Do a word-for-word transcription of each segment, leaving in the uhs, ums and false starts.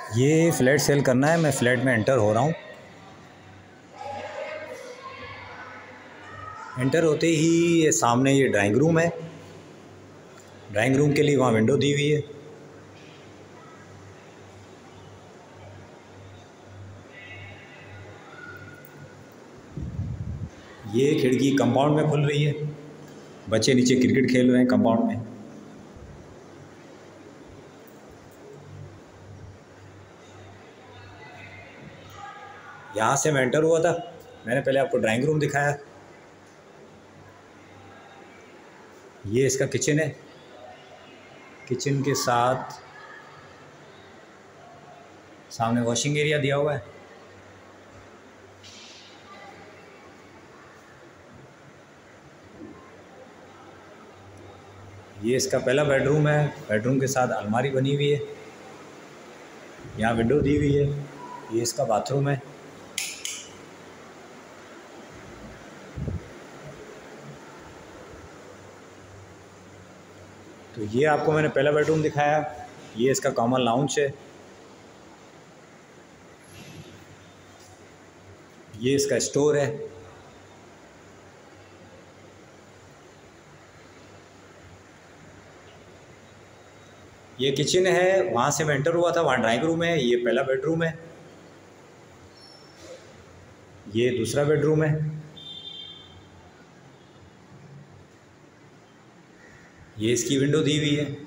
ये flat sale करना है। मैं फ्लैट में एंटर हो रहा हूँ। एंटर होते ही ये सामने ये ड्राइंग रूम है। ड्राइंग रूम के लिए वहाँ विंडो दी हुई है। ये खिड़की कंपाउंड में खुल रही है। बच्चे नीचे क्रिकेट खेल रहे हैं कंपाउंड में। यहाँ से मैं एंटर हुआ था। मैंने पहले आपको ड्राइंग रूम दिखाया। ये इसका किचन है। किचन के साथ सामने वॉशिंग एरिया दिया हुआ है। ये इसका पहला बेडरूम है। बेडरूम के साथ अलमारी बनी हुई है। यहाँ विंडो दी हुई है। ये इसका बाथरूम है। तो ये आपको मैंने पहला बेडरूम दिखाया। ये इसका कॉमन लाउंज है। ये इसका स्टोर है। ये किचन है। वहाँ से मैं एंटर हुआ था, वहाँ ड्राइंग रूम है। ये पहला बेडरूम है। ये दूसरा बेडरूम है। ये इसकी विंडो दी हुई है।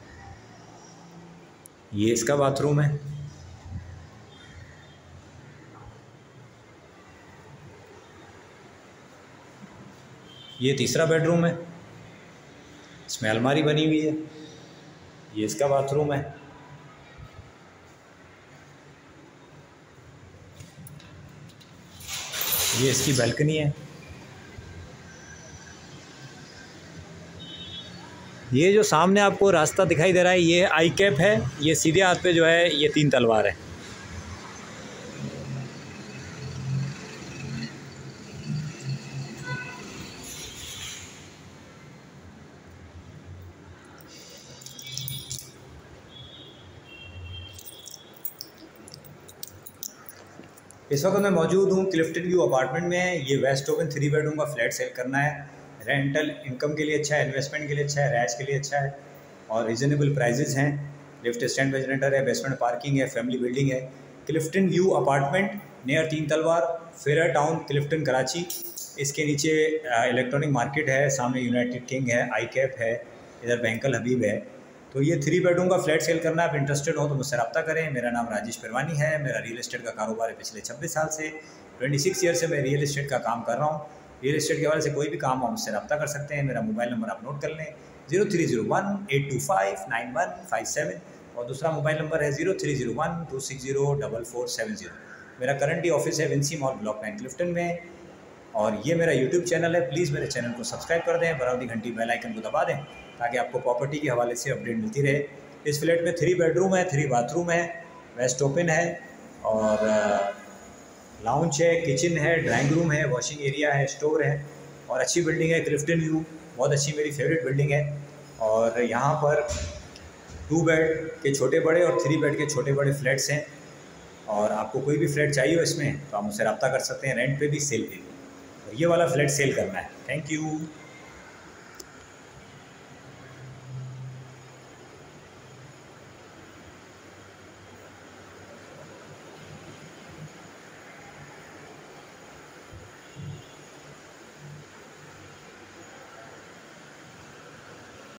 ये इसका बाथरूम है। ये तीसरा बेडरूम है। इसमें अलमारी बनी हुई है। ये इसका बाथरूम है। ये इसकी बालकनी है। ये जो सामने आपको रास्ता दिखाई दे रहा है, ये आई कैप है। ये सीधे हाथ पे जो है ये तीन तलवार है। इस वक्त मैं मौजूद हूँ क्लिफ्टन व्यू अपार्टमेंट में। ये वेस्ट ओपन थ्री बेडरूम का फ्लैट सेल करना है। रेंटल इनकम के लिए अच्छा है, इन्वेस्टमेंट के लिए अच्छा है, रैश के लिए अच्छा है और रिजनेबल प्राइजेस हैं। लिफ्ट स्टैंड पे जनरेटर है, बेसमेंट पार्किंग है, फैमिली बिल्डिंग है। क्लिफ्टन व्यू अपार्टमेंट नियर तीन तलवार, फेरा टाउन, क्लिफ्टन कराची। इसके नीचे इलेक्ट्रॉनिक मार्केट है, सामने यूनाइटेड किंग है, आई कैप है, इधर बैंकल हबीब है। तो ये थ्री बेडरूम का फ्लैट सेल करना है। आप इंटरेस्टेड हो तो मुझसे रब्ता करें। मेरा नाम राजेश परवानी है। मेरा रियल एस्टेट का कारोबार है पिछले छब्बीस साल से। छब्बीस ईयर से मैं रियल एस्टेट का काम कर रहा हूँ। रियल एस्टेट के हवाले से कोई भी काम हो मुझसे रब्ता कर सकते हैं। मेरा मोबाइल नंबर आप नोट कर लें, zero three zero one eight two five nine one five seven और दूसरा मोबाइल नंबर है zero three zero one two six zero double four seven zero. मेरा करंटली ऑफिस है Vincy mall block nine Clifton में और ये मेरा YouTube channel है। प्लीज़ मेरे चैनल को सब्सक्राइब कर दें, बराबर घंटी बेल आइकन को दबा दें ताकि आपको प्रॉपर्टी के हवाले से अपडेट मिलती रहे। इस फ्लैट में थ्री बेडरूम है, थ्री बाथरूम है, वेस्ट ओपन है और लाउंज है, किचन है, ड्राइंग रूम है, वॉशिंग एरिया है, स्टोर है और अच्छी बिल्डिंग है। क्लिफ्टन व्यू बहुत अच्छी, मेरी फेवरेट बिल्डिंग है। और यहाँ पर टू बेड के छोटे बड़े और थ्री बेड के छोटे बड़े फ्लैट्स हैं और आपको कोई भी फ्लैट चाहिए हो इसमें तो आप मुझसे रब्ता कर सकते हैं। रेंट पे भी, सेल पे भी। और ये वाला फ्लैट सेल करना है। Thank you.